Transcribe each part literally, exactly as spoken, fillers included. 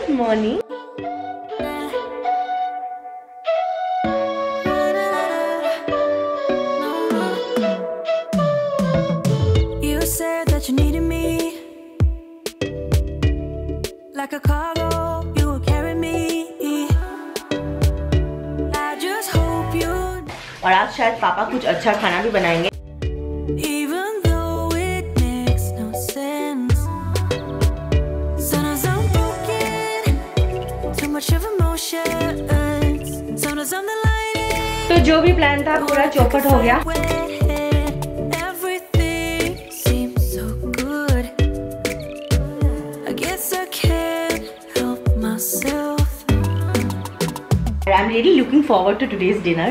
Good morning. और आज शायद पापा कुछ अच्छा खाना भी बनाएंगे। तो जो भी प्लान था पूरा चौपट हो गया। I'm really looking forward to today's dinner.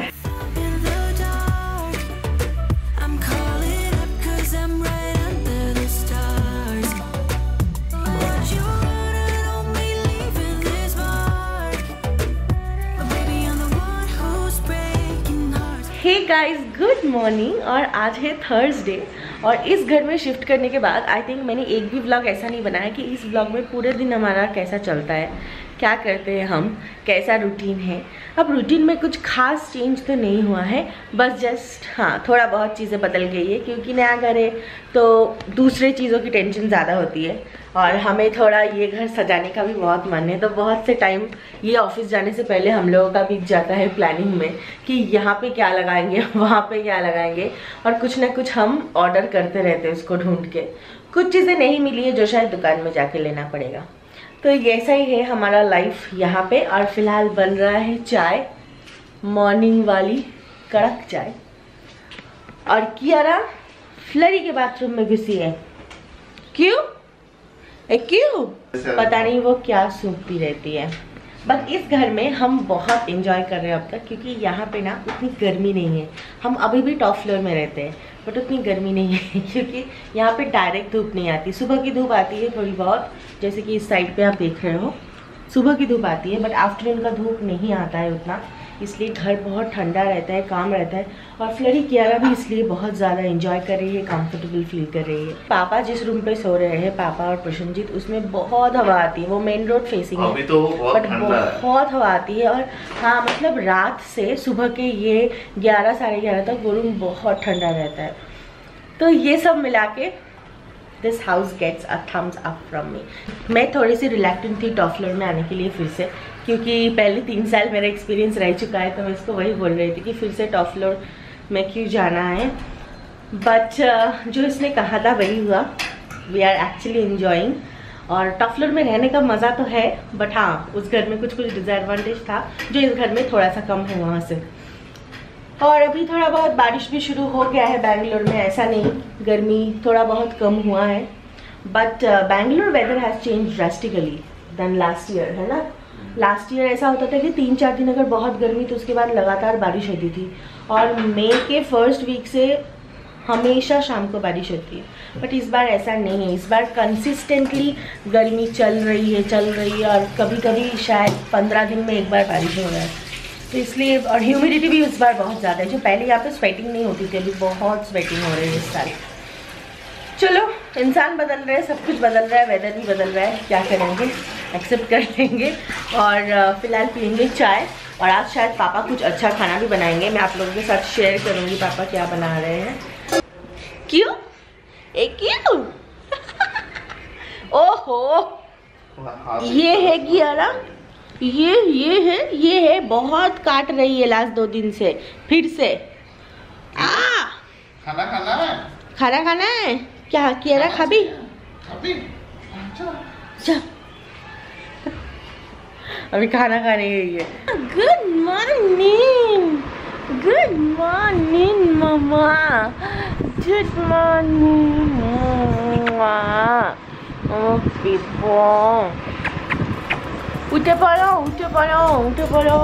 Hey guys, good morning. और आज है थर्सडे और इस घर में शिफ्ट करने के बाद आई थिंक मैंने एक भी व्लॉग ऐसा नहीं बनाया कि इस व्लॉग में पूरे दिन हमारा कैसा चलता है, क्या करते हैं हम, कैसा रूटीन है। अब रूटीन में कुछ खास चेंज तो नहीं हुआ है, बस जस्ट हाँ थोड़ा बहुत चीज़ें बदल गई है क्योंकि नया घर है तो दूसरे चीज़ों की टेंशन ज़्यादा होती है और हमें थोड़ा ये घर सजाने का भी बहुत मन है। तो बहुत से टाइम ये ऑफिस जाने से पहले हम लोगों का बीत जाता है प्लानिंग में कि यहाँ पे क्या लगाएंगे, वहाँ पे क्या लगाएंगे, और कुछ ना कुछ हम ऑर्डर करते रहते हैं उसको ढूंढ के। कुछ चीज़ें नहीं मिली है जो शायद दुकान में जाके लेना पड़ेगा। तो ऐसा ही है हमारा लाइफ यहाँ पे। और फिलहाल बन रहा है चाय, मॉर्निंग वाली कड़क चाय। और कियारा फ्लरी के बाथरूम में घुसी है। क्यों ए, क्यों पता नहीं वो क्या सूंघती रहती है। बट इस घर में हम बहुत एंजॉय कर रहे हैं अब तक क्योंकि यहाँ पे ना उतनी गर्मी नहीं है। हम अभी भी टॉप फ्लोर में रहते हैं बट उतनी गर्मी नहीं है क्योंकि यहाँ पे डायरेक्ट धूप नहीं आती। सुबह की धूप आती है थोड़ी बहुत, जैसे कि इस साइड पे आप देख रहे हो सुबह की धूप आती है, बट आफ्टरनून का धूप नहीं आता है उतना, इसलिए घर बहुत ठंडा रहता है, काम रहता है। और फ्लरी कियारा भी इसलिए बहुत ज़्यादा एंजॉय कर रही है, कंफर्टेबल फील कर रही है। पापा जिस रूम पे सो रहे हैं, पापा और प्रशंजित, उसमें बहुत हवा आती है। वो मेन रोड फेसिंग है तो बट बहुत हवा आती है। और हाँ मतलब रात से सुबह के ये ग्यारह साढ़े ग्यारह तक वो रूम बहुत ठंडा रहता है। तो ये सब मिला के this house gets a thumbs up from me. मैं थोड़ी सी रिलैक्टेंट थी टॉप फ्लोर में आने के लिए फिर से, क्योंकि पहले तीन साल मेरा एक्सपीरियंस रह चुका है, तो मैं इसको वही बोल रही थी कि फिर से टॉप फ्लोर में क्यों जाना है। बट uh, जो इसने कहा था वही हुआ। We are actually enjoying. और टॉप फ्लोर में रहने का मज़ा तो है, बट हाँ उस घर में कुछ कुछ डिसएडवांटेज था जो इस घर में थोड़ा सा कम है वहाँ से। और अभी थोड़ा बहुत बारिश भी शुरू हो गया है बैंगलोर में, ऐसा नहीं, गर्मी थोड़ा बहुत कम हुआ है। But Bangalore weather has change drastically then last year, है ना। लास्ट ईयर ऐसा होता था कि तीन चार दिन अगर बहुत गर्मी तो उसके बाद लगातार बारिश होती थी। और मई के फर्स्ट वीक से हमेशा शाम को बारिश होती है, बट इस बार ऐसा नहीं है। इस बार कंसिस्टेंटली गर्मी चल रही है चल रही है और कभी कभी शायद पंद्रह दिन में एक बार बारिश हो रहा है। तो इसलिए, और ह्यूमिडिटी भी इस बार बहुत ज़्यादा है। जो पहले यहाँ पे स्वेटिंग नहीं होती थी, अभी बहुत स्वेटिंग हो रही है इस साल। चलो, इंसान बदल रहे हैं, सब कुछ बदल रहा है, वेदर भी बदल रहा है, क्या करेंगे, एक्सेप्ट कर लेंगे। और फिलहाल पियेंगे चाय। और आज शायद पापा कुछ अच्छा खाना भी बनाएंगे, मैं आप लोगों के साथ शेयर करूँगी पापा क्या बना रहे हैं। क्यों ए क्यों ओहो, ये है कियारा, ये ये है ये है बहुत काट रही है लास्ट दो दिन से। फिर से आ खाना खाना है, खाना खाना है क्या कियारा, खाबी जा अभी खाना खाने गई है। गुड मॉर्निंग, गुड मॉर्निंग मामा, गुड मॉर्निंग उठे पड़ो उठे पड़ो उठे पड़ो।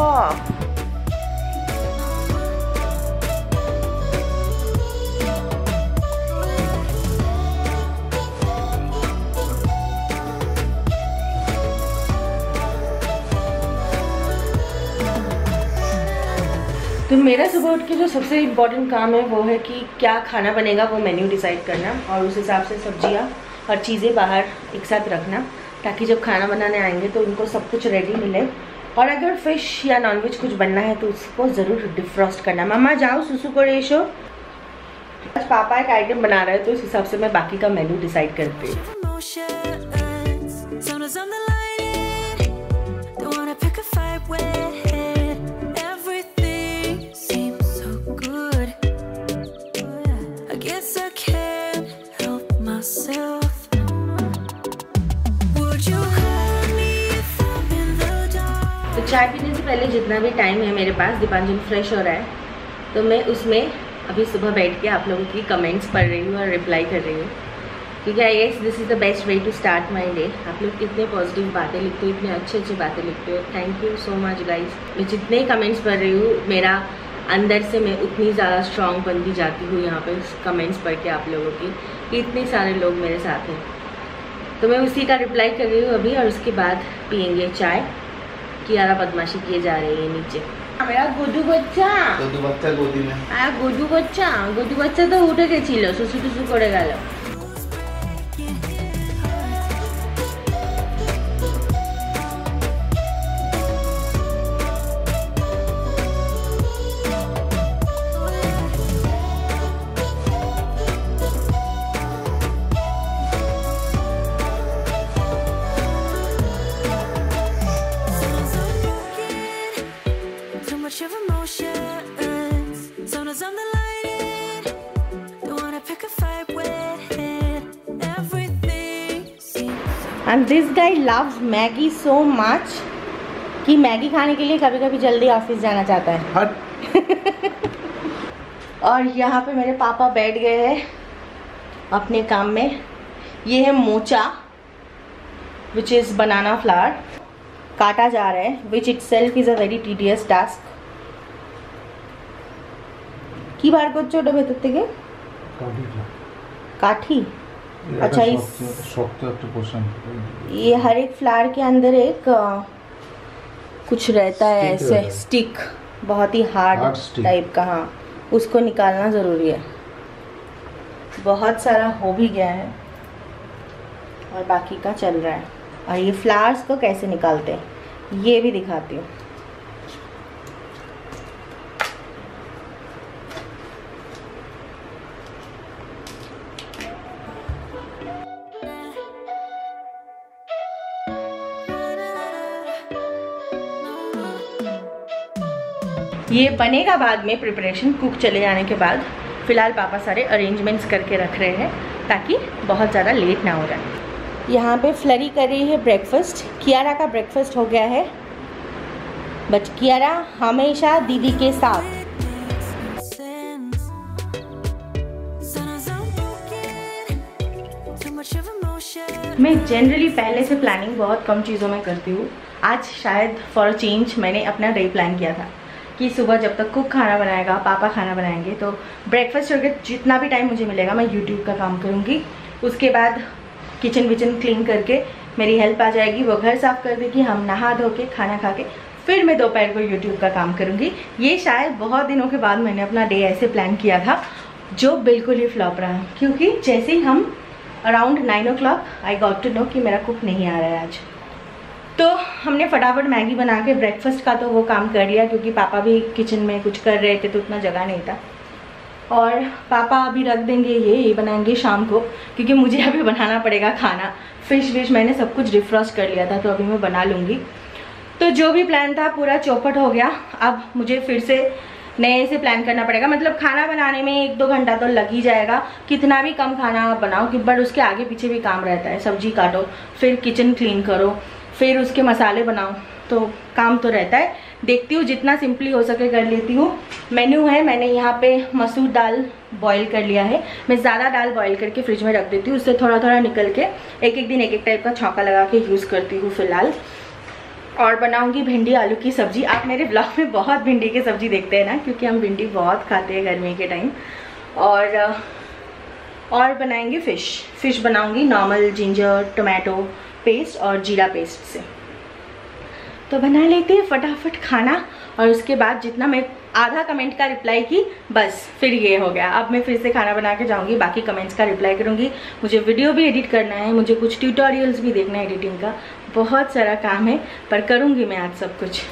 तो मेरा सुबह उठ के जो सबसे इम्पोर्टेंट काम है वो है कि क्या खाना बनेगा, वो मेन्यू डिसाइड करना और उस हिसाब से सब्जियां और चीज़ें बाहर एक साथ रखना। ताकि जब खाना बनाने आएंगे तो उनको सब कुछ रेडी मिले। और अगर फिश या नॉनवेज कुछ बनना है तो उसको ज़रूर डिफ्रॉस्ट करना। मम्मा जाओ सुसु को रेशो। आज पापा एक आइटम बना रहे हैं तो इस हिसाब से मैं बाकी का मेन्यू डिसाइड करती हूँ। तो चाय पीने से पहले जितना भी टाइम है मेरे पास, दीपांजलि फ्रेश हो रहा है तो मैं उसमें अभी सुबह बैठ के आप लोगों की कमेंट्स पढ़ रही हूँ और रिप्लाई कर रही हूँ, क्योंकि I guess this is the best way to start my day. आप लोग इतने पॉजिटिव बातें लिखते हो, इतने अच्छे अच्छे बातें लिखते हो, thank you so much guys. मैं जितने कमेंट्स पढ़ रही हूँ मेरा अंदर से मैं उतनी ज़्यादा स्ट्रॉन्ग बनती जाती हूँ यहाँ पे कमेंट्स पढ़ के आप लोगों की, कि इतने सारे लोग मेरे साथ हैं। तो मैं उसी का रिप्लाई कर रही हूँ अभी, और उसके बाद पियेंगे चाय। कियारा बदमाशी किए जा रही है नीचे। मेरा गुड्डू बच्चा गुड्डू बच्चा गोदी में आ गुड्डू बच्चा गुड्डू बच्चा तो उठे गेছিল सुसु टुसु করে গেল। And this guy loves Maggie so much कि मैगी खाने के लिए कभी कभी जल्दी ऑफिस जाना चाहता है। और यहाँ पे मेरे पापा बैठ गए हैं अपने काम में। ये है मोचा विच इज़ बनाना फ्लावर, काटा जा रहा है, which itself is a very tedious task. की बार को छोटे भेतर থেকে काठी। अच्छा, इस ये हर एक फ्लावर के अंदर एक आ, कुछ रहता है ऐसे स्टिक, बहुत ही हार्ड टाइप का। हाँ, उसको निकालना ज़रूरी है। बहुत सारा हो भी गया है और बाकी का चल रहा है। और ये फ्लावर्स को कैसे निकालते हैं ये भी दिखाती हूँ। ये बनेगा बाद में प्रिपरेशन, कुक चले जाने के बाद। फ़िलहाल पापा सारे अरेंजमेंट्स करके रख रहे हैं ताकि बहुत ज़्यादा लेट ना हो जाए। यहाँ पे फ्लरी कर रही है ब्रेकफास्ट। कियारा का ब्रेकफास्ट हो गया है, बट कियारा हमेशा दीदी के साथ। मैं जनरली पहले से प्लानिंग बहुत कम चीज़ों में करती हूँ। आज शायद फॉर अ चेंज मैंने अपना डे प्लान किया था कि सुबह जब तक कुक खाना बनाएगा, पापा खाना बनाएंगे, तो ब्रेकफास्ट करके जितना भी टाइम मुझे मिलेगा मैं यूट्यूब का काम करूँगी। उसके बाद किचन विचन क्लीन करके मेरी हेल्प आ जाएगी, वो घर साफ़ कर देगी, हम नहा धो के खाना खा के फिर मैं दोपहर को यूट्यूब का काम करूँगी। ये शायद बहुत दिनों के बाद मैंने अपना डे ऐसे प्लान किया था जो बिल्कुल ही फ्लॉप रहा, क्योंकि जैसे ही हम around nine o'clock I got to know कि मेरा कुक नहीं आ रहा है आज। तो हमने फटाफट मैगी बना के ब्रेकफास्ट का तो वो काम कर लिया, क्योंकि पापा भी किचन में कुछ कर रहे थे तो उतना जगह नहीं था। और पापा अभी रख देंगे ये ये बनाएंगे शाम को, क्योंकि मुझे अभी बनाना पड़ेगा खाना। फ़िश विश मैंने सब कुछ डिफ्रॉस्ट कर लिया था तो अभी मैं बना लूँगी। तो जो भी प्लान था पूरा चौपट हो गया। अब मुझे फिर से नए से प्लान करना पड़ेगा। मतलब खाना बनाने में एक दो घंटा तो लग ही जाएगा, कितना भी कम खाना बनाओ कि बट उसके आगे पीछे भी काम रहता है। सब्जी काटो, फिर किचन क्लीन करो, फिर उसके मसाले बनाओ, तो काम तो रहता है। देखती हूँ जितना सिंपली हो सके कर लेती हूँ। मेन्यू है, मैंने यहाँ पे मसूर दाल बॉईल कर लिया है। मैं ज़्यादा दाल बॉईल करके फ्रिज में रख देती हूँ, उससे थोड़ा थोड़ा निकल के एक एक दिन एक एक टाइप का छौंका लगा के यूज़ करती हूँ फ़िलहाल। और बनाऊंगी भिंडी आलू की सब्ज़ी। आप मेरे ब्लॉग में बहुत भिंडी की सब्ज़ी देखते हैं ना, क्योंकि हम भिंडी बहुत खाते हैं गर्मी के टाइम। और और बनाएंगे फ़िश फ़िश बनाऊंगी नॉर्मल जिंजर टोमेटो पेस्ट और जीरा पेस्ट से। तो बना लेते हैं फटाफट खाना और उसके बाद जितना मैं आधा कमेंट का रिप्लाई की, बस फिर ये हो गया। अब मैं फिर से खाना बना के जाऊँगी, बाकी कमेंट्स का रिप्लाई करूँगी। मुझे वीडियो भी एडिट करना है, मुझे कुछ ट्यूटोरियल्स भी देखना है एडिटिंग का, बहुत सारा काम है, पर करूँगी मैं आज सब कुछ।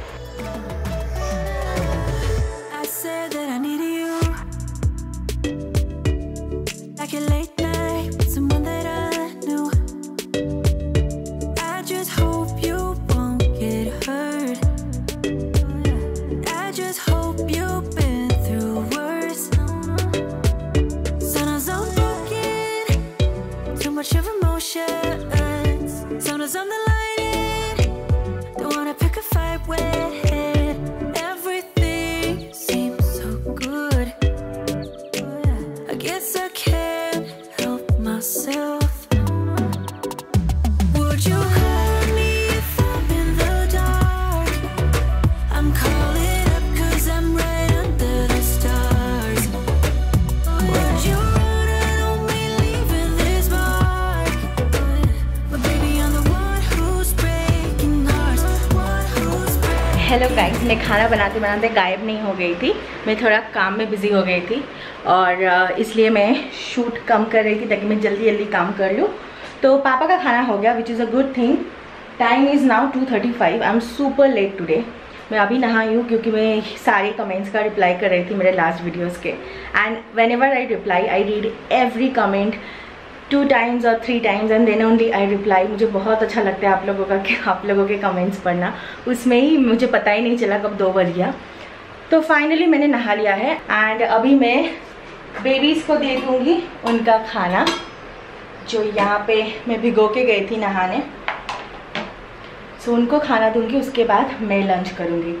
हेलो गाइस, मैं खाना बनाते बनाते गायब नहीं हो गई थी, मैं थोड़ा काम में बिज़ी हो गई थी और इसलिए मैं शूट कम कर रही थी ताकि मैं जल्दी जल्दी काम कर लूँ। तो पापा का खाना हो गया, which is a good thing. Time is now two thirty five. I am super late today. मैं अभी नहाई हूँ क्योंकि मैं सारे कमेंट्स का रिप्लाई कर रही थी मेरे लास्ट वीडियोज़ के। And whenever I reply I read every comment two times और three times and then only I reply. मुझे बहुत अच्छा लगता है आप लोगों का कि आप लोगों के कमेंट्स पढ़ना। उसमें ही मुझे पता ही नहीं चला कब दो बज गया। तो फाइनली मैंने नहा लिया है एंड अभी मैं बेबीज़ को दे दूँगी उनका खाना, जो यहाँ पे मैं भिगो के गई थी नहाने। सो so, उनको खाना दूँगी, उसके बाद मैं लंच करूँगी।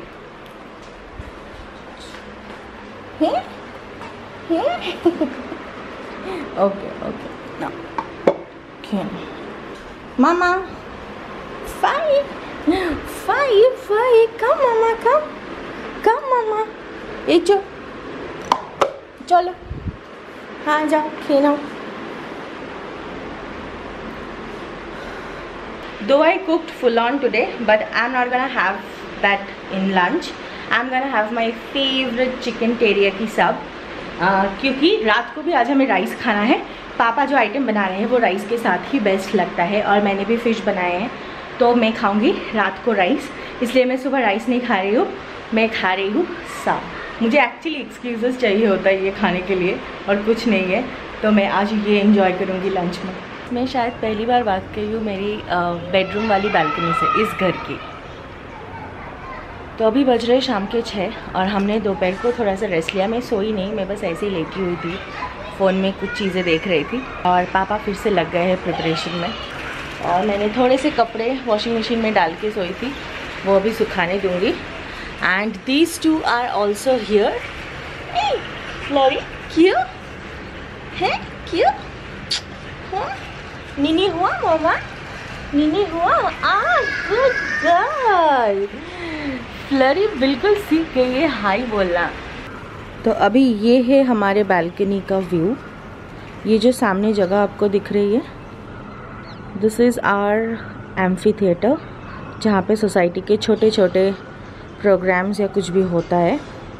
Okay okay no. Okay. Mama, five, five, five. Come, Mama, come, come, Mama. ये चो, चलो, हाँ जाओ खेलो। Though I cooked full on today, but I'm not gonna have that in lunch. I'm gonna have my favorite chicken teriyaki sub. Uh, क्योंकि रात को भी आज हमें राइस खाना है। पापा जो आइटम बना रहे हैं वो राइस के साथ ही बेस्ट लगता है और मैंने भी फ़िश बनाए हैं, तो मैं खाऊंगी रात को राइस, इसलिए मैं सुबह राइस नहीं खा रही हूँ, मैं खा रही हूँ साग। मुझे एक्चुअली एक्सक्यूज़ेस चाहिए होता है ये खाने के लिए और कुछ नहीं है, तो मैं आज ये एंजॉय करूँगी लंच में। मैं शायद पहली बार बात कर रही हूँ मेरी बेडरूम वाली बालकनी से इस घर की। तो अभी बज रहे शाम के छः और हमने दोपहर को थोड़ा सा रेस्ट लिया। मैं सोई नहीं, मैं बस ऐसे ही लेटी हुई थी, फ़ोन में कुछ चीज़ें देख रही थी और पापा फिर से लग गए हैं प्रिपरेशन में। और मैंने थोड़े से कपड़े वॉशिंग मशीन में डाल के सोई थी, वो अभी सुखाने दूँगी। And these two are also here. फ्लोरी क्यों है, क्यों हाँ? नीनी हुआ मामा, नीनी हुआ। आ गुड गर्ल। फ्लरी बिल्कुल सीख गई है हाय बोलना। तो अभी ये है हमारे बालकनी का व्यू। ये जो सामने जगह आपको दिख रही है, this is our amphitheatre, जहाँ पे सोसाइटी के छोटे छोटे प्रोग्राम्स या कुछ भी होता है।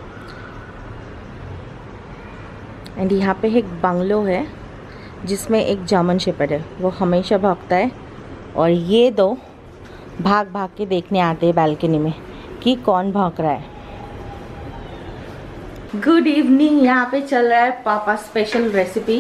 एंड यहाँ पे एक बंगलो है जिसमें एक जर्मन शेपर्ड है, वो हमेशा भागता है और ये दो भाग भाग के देखने आते हैं बालकनी में कि कौन भाग रहा है। Good evening. यहाँ पे चल रहा है पापा special recipe,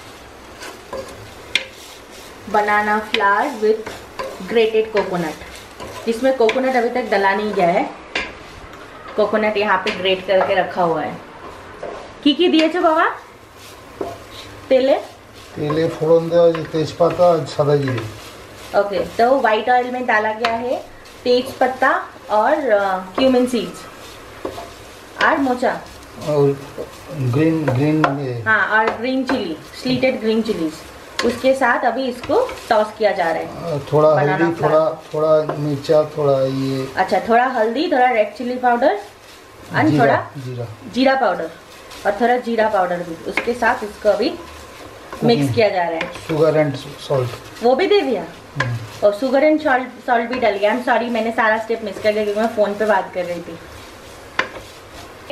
banana flower with grated coconut, जिसमें कोकोनट अभी तक डला नहीं गया है। कोकोनट यहाँ पे ग्रेट करके रखा हुआ है। की की दिए छो बाबा? तेले तेले फोड़न देवा है, तेजपत्ता और सादा जीरे। ओके, तो वाइट ऑयल में डाला गया है तेज पत्ता और क्यूमिन सीड्स और मोचा और ग्रीन ग्रीन हाँ और green chilli, slitted green chillies. उसके साथ अभी इसको टॉस किया जा रहा है। थोड़ा हल्दी, थोड़ा थोड़ा मिर्चा, थोड़ा ये अच्छा थोड़ा हल्दी, थोड़ा रेड चिली पाउडर और थोड़ा जीरा जीरा पाउडर और थोड़ा जीरा पाउडर भी। उसके साथ इसको अभी मिक्स किया जा रहा है। शुगर एंड सॉल्ट वो भी दे दिया और शुगर एंड सॉल्ट सॉल्ट भी डल गया। आई एम सॉरी, मैंने सारा स्टेप मिस कर दिया क्योंकि मैं फ़ोन पे बात कर रही थी।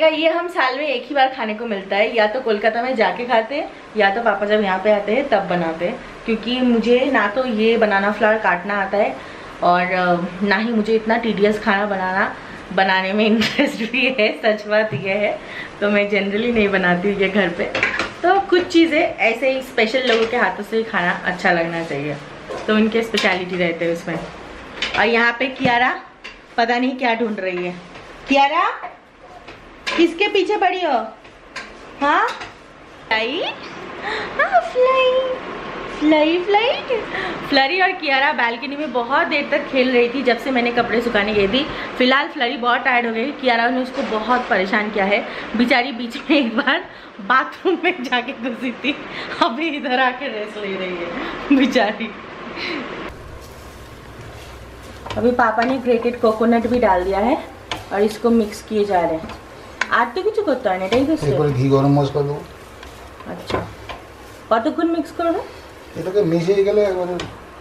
ये हम साल में एक ही बार खाने को मिलता है, या तो कोलकाता में जाके खाते हैं या तो पापा जब यहाँ पे आते हैं तब बनाते हैं, क्योंकि मुझे ना तो ये बनाना फ्लावर काटना आता है और ना ही मुझे इतना टीडियस खाना बनाना बनाने में इंटरेस्ट भी है। सच बात ये है, तो मैं जनरली नहीं बनाती हूँ ये घर पे। तो कुछ चीज़ें ऐसे ही स्पेशल लोगों के हाथों से खाना अच्छा लगना चाहिए, तो उनके स्पेशलिटी रहते हैं उसमें। और यहाँ पे कियारा पता नहीं क्या ढूंढ रही है। कियारा किसके पीछे पड़ी हो? हाँ फ्लाई, हाँ फ्लाई फ्लाई फ्लाई फ्लरी और कियारा बालकनी में बहुत देर तक खेल रही थी जब से मैंने कपड़े सुखाने गई थी। फिलहाल फ्लरी बहुत टायर्ड हो गई, कियारा ने उसको बहुत परेशान किया है। बेचारी बीच में एक बार बाथरूम में जाके घुसी थी, अभी इधर आके रेस्ट ले रही है बेचारी। अभी पापा ने ग्रेटेड कोकोनट भी डाल दिया है और इसको मिक्स किए जा रहे हैं। आज तो কিছু করতে হয় না, এটাই করতে এরপর ঘি গরম মশলা দেব। আচ্ছা, কতক্ষণ মিক্স করবে? এটাকে মিশিয়ে গেলে একবারে।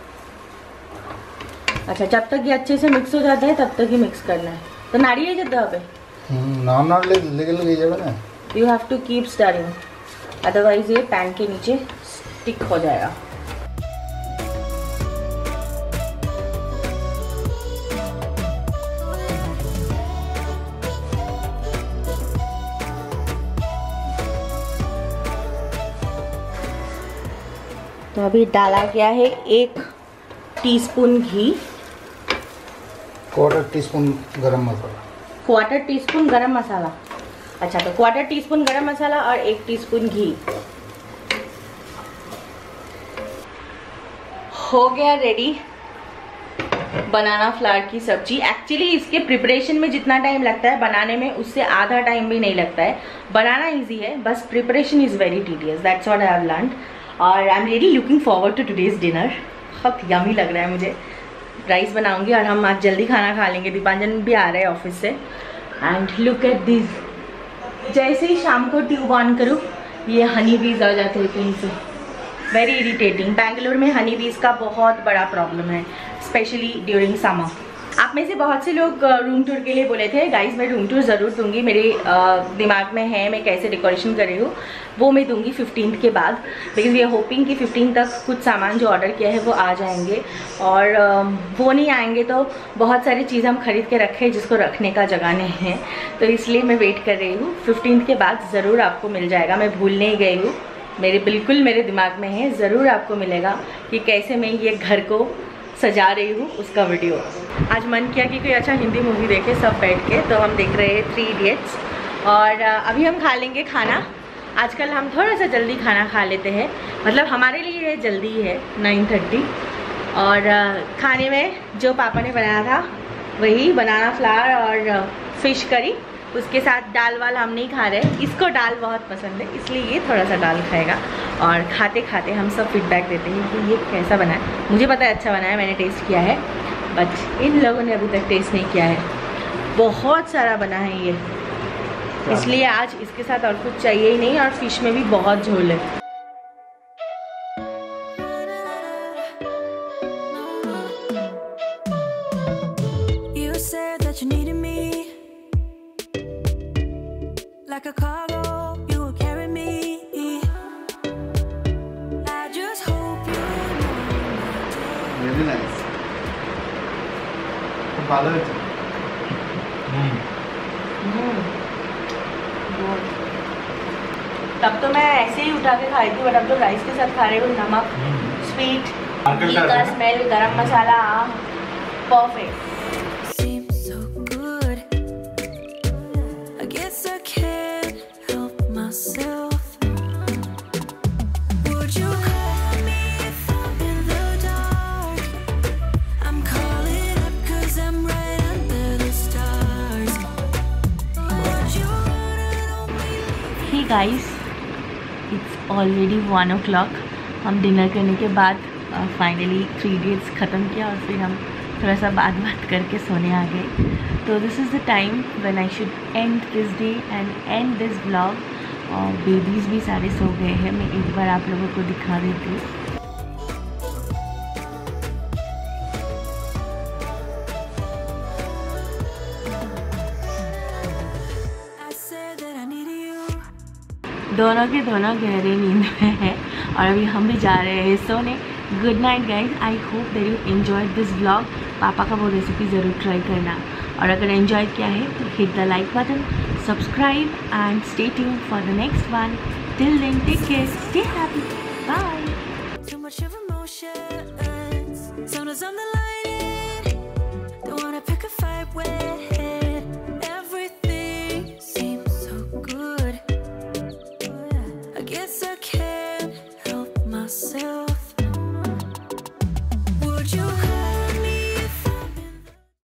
अच्छा, जब तक ये अच्छे से मिक्स हो जाता है तब तक ही मिक्स करना है। तो नाड़िए যেতে হবে। হুম, না নাড়লে লেগে লেগে যাবে না। You have to keep stirring, otherwise ये पैन के नीचे स्टिक हो जाएगा। तो अभी डाला गया है एक टीस्पून घी, क्वार्टर टीस्पून गरम मसाला, क्वार्टर टीस्पून गरम मसाला। अच्छा, तो क्वार्टर टीस्पून गरम मसाला और एक टीस्पून घी। हो गया रेडी बनाना फ्लावर की सब्जी। एक्चुअली इसके प्रिपरेशन में जितना टाइम लगता है बनाने में उससे आधा टाइम भी नहीं लगता है। बनाना इजी है, बस preparation is very tedious, that's what I have learned. और I am really looking forward to today's dinner. बहुत यमी लग रहा है मुझे। राइस बनाऊंगी और हम आज जल्दी खाना खा लेंगे। दीपांजन भी आ रहे हैं ऑफिस से। एंड लुक एट दिस, जैसे ही शाम को ट्यूब ऑन करूँ ये हनी बीज आ जाते हैं कहीं से। Very irritating. बैंगलोर में हनी बीज का बहुत बड़ा प्रॉब्लम है, स्पेशली ड्यूरिंग समर। आप में से बहुत से लोग रूम टूर के लिए बोले थे। गाइस, मैं रूम टूर ज़रूर दूंगी। मेरे दिमाग में है मैं कैसे डेकोरेशन कर रही हूँ, वो मैं दूंगी फिफ्टीन के बाद, बिकॉज वी आर होपिंग कि फिफ्टीन तक कुछ सामान जो ऑर्डर किया है वो आ जाएंगे। और वो नहीं आएंगे तो बहुत सारी चीज़ हम खरीद के रखे हैं जिसको रखने का जगह नहीं है, तो इसलिए मैं वेट कर रही हूँ। फिफ्टीन के बाद ज़रूर आपको मिल जाएगा। मैं भूल नहीं गई हूँ, मेरे बिल्कुल मेरे दिमाग में है, ज़रूर आपको मिलेगा कि कैसे मैं ये घर को सजा रही हूँ उसका वीडियो। आज मन किया कि कोई अच्छा हिंदी मूवी देखे सब बैठ के, तो हम देख रहे हैं थ्री इडियट्स। और अभी हम खा लेंगे खाना। आजकल हम थोड़ा सा जल्दी खाना खा लेते हैं, मतलब हमारे लिए ये जल्दी ही है, नाइन थर्टी। और खाने में जो पापा ने बनाया था वही बनाना फ्लावर और फिश करी, उसके साथ दाल वाल हम नहीं खा रहे। इसको दाल बहुत पसंद है इसलिए ये थोड़ा सा दाल खाएगा। और खाते खाते हम सब फीडबैक देते हैं कि ये कैसा बना है। मुझे पता है अच्छा बना है, मैंने टेस्ट किया है, बट इन लोगों ने अभी तक टेस्ट नहीं किया है। बहुत सारा बना है ये, इसलिए आज इसके साथ और कुछ चाहिए ही नहीं। और फिश में भी बहुत झोल है। Like a cargo, you will carry me. I just hope you know. Very nice. ভালো হয়েছে। हम्म, तब तो मैं ऐसे ही उठा के खाई थी, बट अब तो राइस के साथ खा रही हूँ। नमक, स्वीट, घी का स्मेल, गरम मसाला, perfect. Guys, it's already one o'clock. हम डिनर करने के बाद फाइनली थ्री इडियट्स ख़त्म किया और फिर हम थोड़ा सा बात बात करके सोने आ गए। तो this is the time when I should end this day end end this vlog. और बेबीज़ भी सारे सो गए हैं। मैं एक बार आप लोगों को दिखा देती हूँ। दोनों के दोनों गहरे नींद में है और अभी हम भी जा रहे हैं सोने। Good night guys, I hope that you enjoyed this vlog. पापा का वो रेसिपी ज़रूर ट्राई करना, और अगर एंजॉय किया है तो hit the like button, subscribe and stay tuned for the next one. Till then take care, stay happy, bye. Too much of emotions, sometimes I'm the lighting. Don't wanna pick a fight when everything seems so good. I guess I can't help myself.